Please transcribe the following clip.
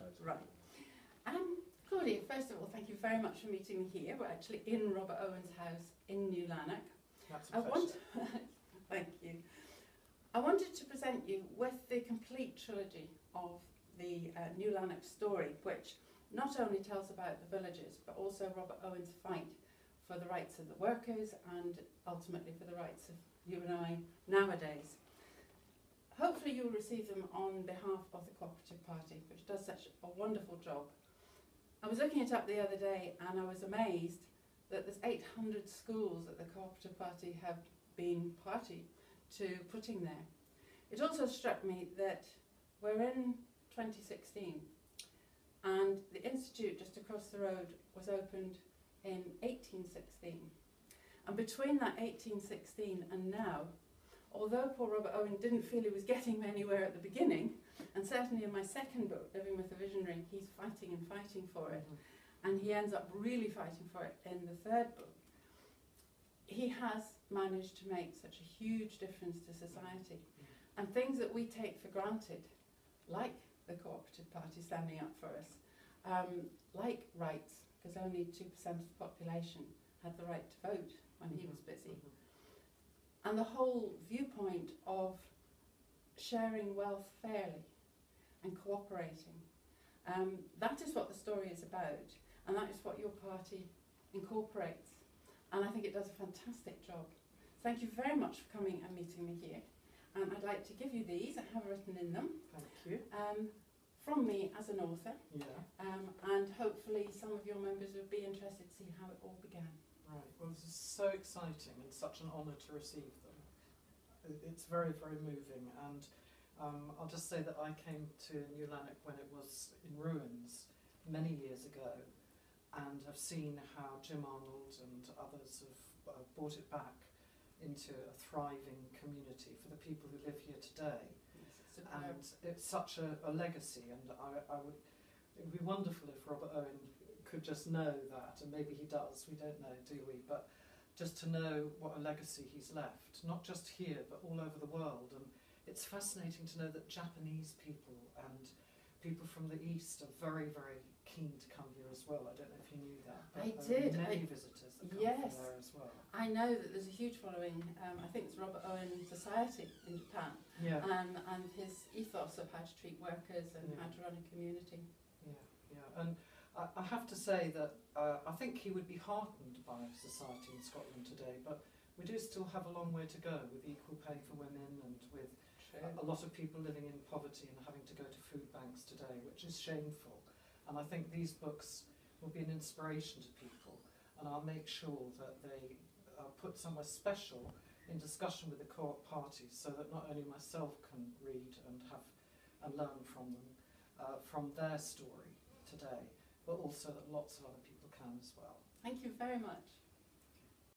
Totally. Right. Claudia, first of all, thank you very much for meeting me here. We're actually in Robert Owen's house in New Lanark. That's a pleasure. Thank you. I wanted to present you with the complete trilogy of the New Lanark story, which not only tells about the villages, but also Robert Owen's fight for the rights of the workers and ultimately for the rights of you and I nowadays. Hopefully you'll receive them on behalf of the Co-operative Party, which does such a wonderful job. I was looking it up the other day and I was amazed that there's 800 schools that the Co-operative Party have been party to putting there. It also struck me that we're in 2016 and the institute just across the road was opened in 1816. And between that 1816 and now, although poor Robert Owen didn't feel he was getting anywhere at the beginning, and certainly in my second book, Living with a Visionary, he's fighting and fighting for it, and he ends up really fighting for it in the third book, he has managed to make such a huge difference to society. And things that we take for granted, like the Co-operative Party standing up for us, like rights, because only 2% of the population had the right to vote when he was busy. And the whole viewpoint of sharing wealth fairly and cooperating. That is what the story is about, and that is what your party incorporates. And I think it does a fantastic job. Thank you very much for coming and meeting me here. And I'd like to give you these, I have written in them. Thank you. From me as an author. Yeah. And hopefully some of your members would be interested to see how it all began. Right. Well, this is so exciting and such an honour to receive them. It's very, very moving. And I'll just say that I came to New Lanark when it was in ruins many years ago, and have seen how Jim Arnold and others have brought it back into a thriving community for the people who live here today. Yes, and it's such a legacy, and it would be wonderful if Robert Owen could just know that, and maybe he does, we don't know, do we? But just to know what a legacy he's left, not just here, but all over the world. And it's fascinating to know that Japanese people and people from the East are very, very keen to come here as well. I don't know if you knew that. But I did. Many visitors that come yes, from there as well. I know that there's a huge following. I think it's Robert Owen Society in Japan. Yeah. And his ethos of how to treat workers and how to run a community. Yeah, yeah. And I have to say that I think he would be heartened by society in Scotland today, but we do still have a long way to go with equal pay for women and with a lot of people living in poverty and having to go to food banks today, which is shameful. And I think these books will be an inspiration to people, and I'll make sure that they are put somewhere special in discussion with the Co-op parties, so that not only myself can read and learn from them, from their story today, but also that lots of other people can as well. Thank you very much.